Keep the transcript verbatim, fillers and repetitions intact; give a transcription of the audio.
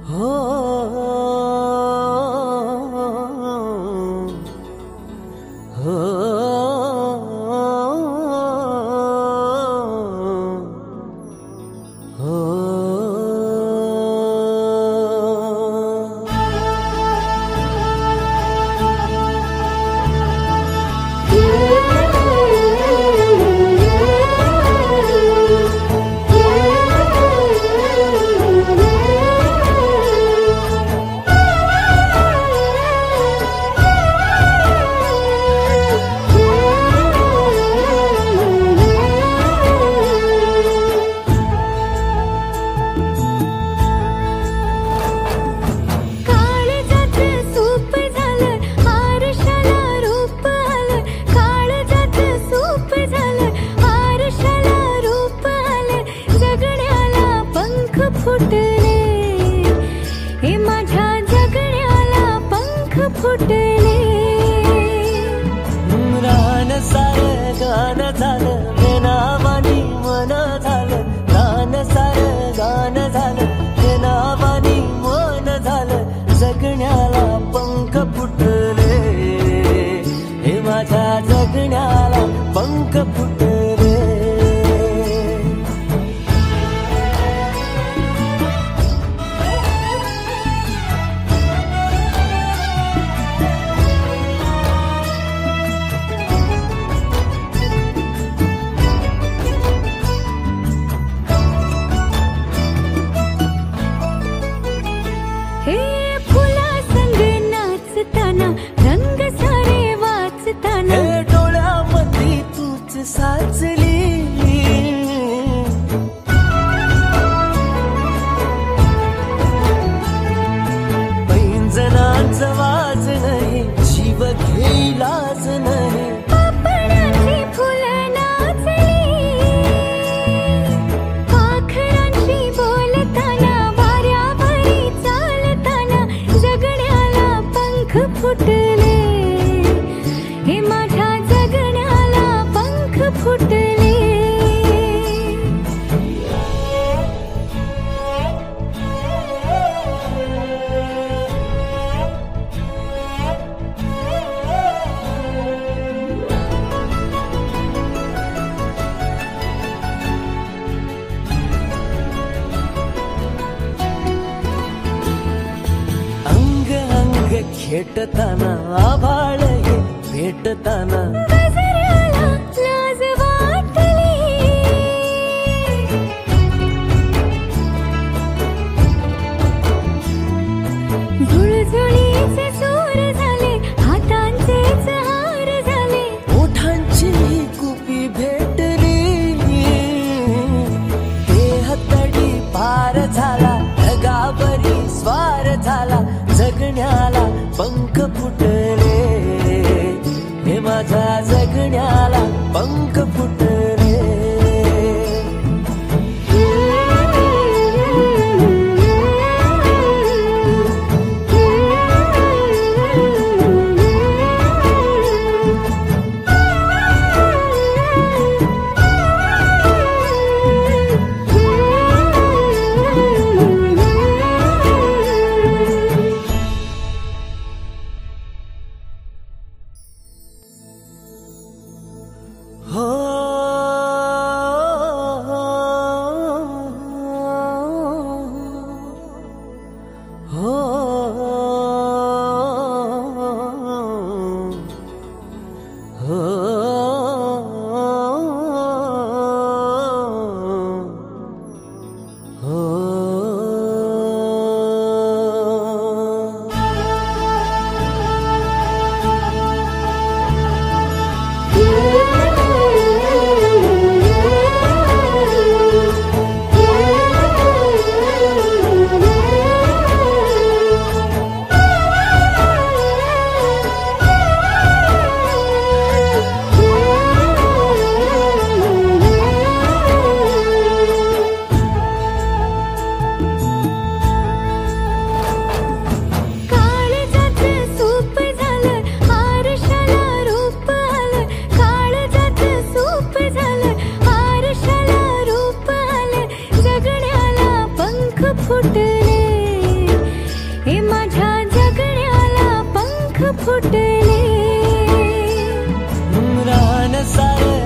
हो हो रान सार गान झालं बेनावानी मन झालं रान सार गान झालं बेनावानी मन झालं जगण्याला पंख फुटले हे माझ्या जगण्याला पंख फुटले साचली पैंजणांचा वाज नाही जीव घेईलाच नाही पापणाची फुलं नाचली पाखरांशी बोलताना वाऱ्यावरी चालताना जगण्याला पंख फुटले हे माझ्या जगण्याला फुटले अंग अंग खेटताना आभाळ हे भेटताना झुळझुळीचे सूर झाले हातांचेच हार झाले ओठांची कुपी भेटली देह तडी पार झाला ढगावरी स्वार झाला जगण्याला पंख फुटले हे माझ्या जगण्याला पंख फुटले हो हो हो फुटले फुटले रान सार